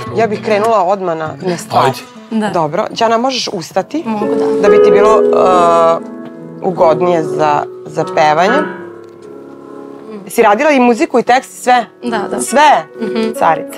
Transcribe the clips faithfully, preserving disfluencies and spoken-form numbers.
Ja bih krenula odmah na stvar. Ajde. Dobro. Đana, možeš ustati? Mogu, da. Da bi ti bilo ugodnije za pevanje. Si radila i muziku i tekst i sve? Da, da. Sve? Carica.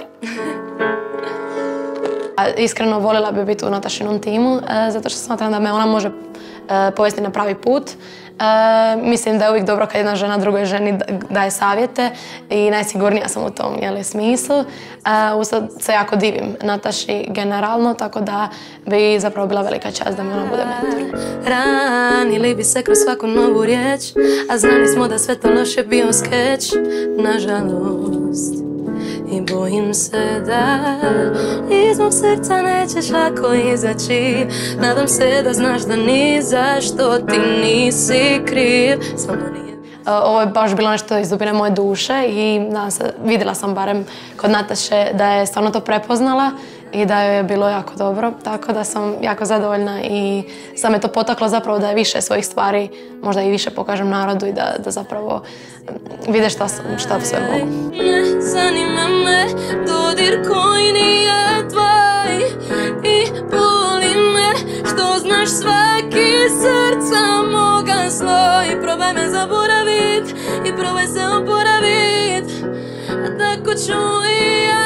Iskreno voljela bi biti u Natašinom timu, zato što smatram da me ona može povesti na pravi put. Mislim da je uvijek dobro kad jedna žena drugoj ženi daje savjete i najsigurnija sam u tom smislu. Ustad se jako divim Nataši generalno, tako da bi zapravo bila velika čast da mi ona bude mentor. Ranili bi se kroz svaku novu riječ, a znali smo da sve to loše bio skeč, nažalost. I bojim se da iz mog srca nećeš lako izaći. Nadam se da znaš da ni zašto ti nisi kriv. Samo nije. Ovo je baš bilo nešto iz dubine moje duše i vidjela sam barem kod Nataše da je stvarno to prepoznala i da joj je bilo jako dobro, tako da sam jako zadovoljna i sam me to potaklo zapravo da je više svojih stvari, možda i više pokažem narodu i da zapravo vide šta sve mogu. Ne zanima me dodir koji nije tvoj i boli me što znaš svaki srca moga sloj. Probaj me zaboravit i probaj se oporavit, a tako ću i ja.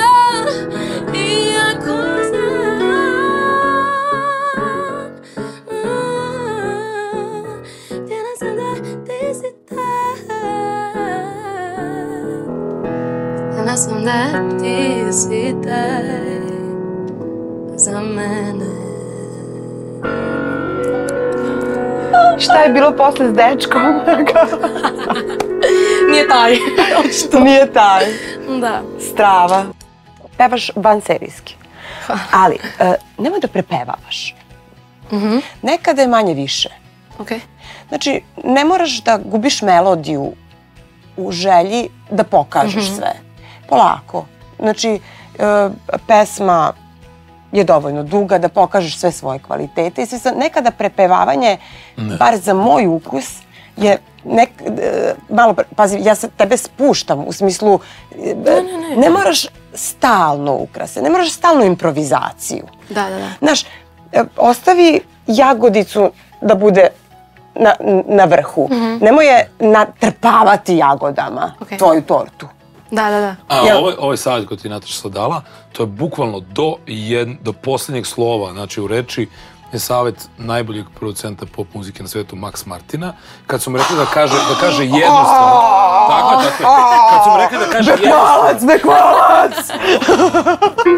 Znala sam da ti si taj za mene. Šta je bilo posle s dečkom? Nije taj. Nije taj. Da. Strava. Pevaš vanserijski. Ali, nemoj da prepevavaš. Nekada je manje više. Znači, ne moraš da gubiš melodiju u želji da pokažeš sve. Polako. Znači, pesma je dovoljno duga da pokažeš sve svoje kvalitete. Nekada prepevavanje, bar za moj ukus, je malo, pazi, ja se tebe spuštam u smislu, ne moraš stalno ukrase, ne moraš stalno improvizaciju. Da, da, da. Znaš, ostavi jagodicu da bude na vrhu. Nemoj je natrpavati jagodama, tvoju tortu. Da, da, da. A ovaj savjet koji ti Nataša sad dala, to je bukvalno do posljednjeg slova, znači u reči, je savjet najboljeg producenta pop muzike na svijetu, Max Martina. Kad su mu rekli da kaže jednu stvar... Tako je, tako je. Kad su mu rekli da kaže jednu stvar... Bekvalac, bekvalac!